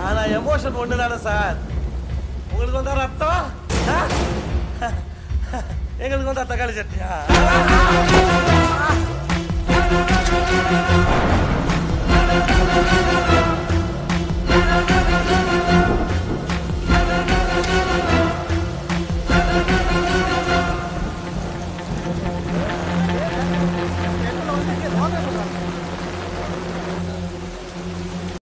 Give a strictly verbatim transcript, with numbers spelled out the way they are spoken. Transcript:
ஆனா எமோஷன் ஒண்ணுதானே சார். உங்களுக்கு வந்தா ரத்தம், எங்களுக்கு வந்தா தக்காளி சட்னியா?